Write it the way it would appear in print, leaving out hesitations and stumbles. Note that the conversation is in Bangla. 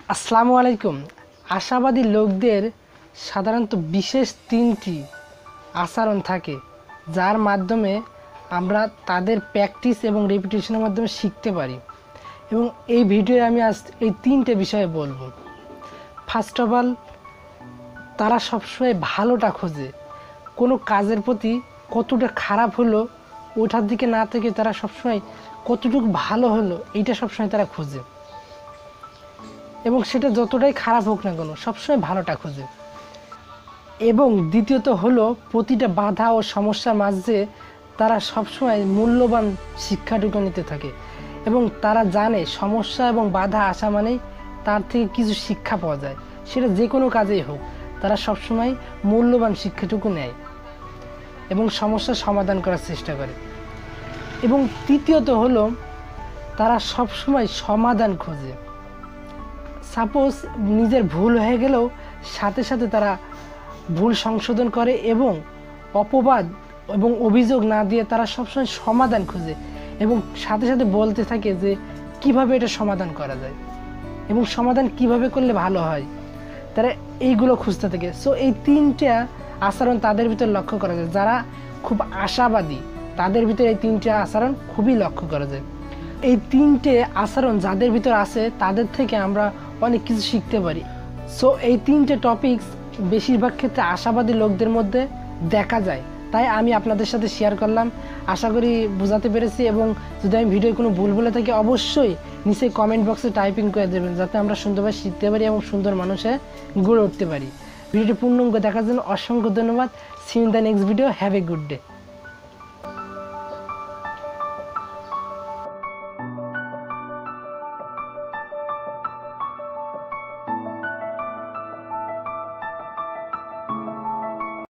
আসসালামু আলাইকুম। আশাবাদী লোকদের সাধারণত বিশেষ তিনটি আচরণ থাকে যার মাধ্যমে আমরা তাদের প্র্যাকটিস এবং রেপিটেশনের মাধ্যমে শিখতে পারি, এবং এই ভিডিওয়ে আমি আজ এই তিনটে বিষয়ে বলবো। ফার্স্ট অফ অল, তারা সবসময় ভালোটা খোঁজে। কোনো কাজের প্রতি কতটা খারাপ হলো ওটার দিকে না থেকে তারা সবসময় কতটুকু ভালো হলো এইটা সবসময় তারা খোঁজে, এবং সেটা যতটাই খারাপ হোক না কেন সবসময় ভালোটা খোঁজে। এবং দ্বিতীয়ত হলো, প্রতিটা বাধা ও সমস্যার মাঝে তারা সবসময় মূল্যবান শিক্ষাটুকু নিতে থাকে, এবং তারা জানে সমস্যা এবং বাধা আসা মানেই তার থেকে কিছু শিক্ষা পাওয়া যায়। সেটা যে কোনো কাজেই হোক, তারা সবসময় মূল্যবান শিক্ষাটুকু নেয় এবং সমস্যার সমাধান করার চেষ্টা করে। এবং তৃতীয়ত হলো, তারা সবসময় সমাধান খোঁজে। সাপোজ নিজের ভুল হয়ে গেলেও সাথে সাথে তারা ভুল সংশোধন করে এবং অপবাদ এবং অভিযোগ না দিয়ে তারা সবসময় সমাধান খোঁজে, এবং সাথে সাথে বলতে থাকে যে কিভাবে এটা সমাধান করা যায় এবং সমাধান কিভাবে করলে ভালো হয়। তারা এইগুলো খুঁজতে থাকে। সো এই তিনটা আচরণ তাদের ভিতর লক্ষ্য করা যায়। যারা খুব আশাবাদী তাদের ভিতরে এই তিনটা আচরণ খুবই লক্ষ্য করা যায়। এই তিনটে আচরণ যাদের ভিতর আছে তাদের থেকে আমরা অনেক কিছু শিখতে পারি। সো এই তিনটে টপিকস বেশিরভাগ ক্ষেত্রে আশাবাদী লোকদের মধ্যে দেখা যায়, তাই আমি আপনাদের সাথে শেয়ার করলাম। আশা করি বোঝাতে পেরেছি, এবং যদি আমি ভিডিওর কোনো ভুল বলে থাকি অবশ্যই নিচে কমেন্ট বক্সে টাইপিং করে দেবেন, যাতে আমরা সুন্দরভাবে শিখতে পারি এবং সুন্দর মানুষে গড়ে উঠতে পারি। ভিডিওটি পূর্ণাঙ্গ দেখার জন্য অসংখ্য ধন্যবাদ। See you in the next video. Have a good day.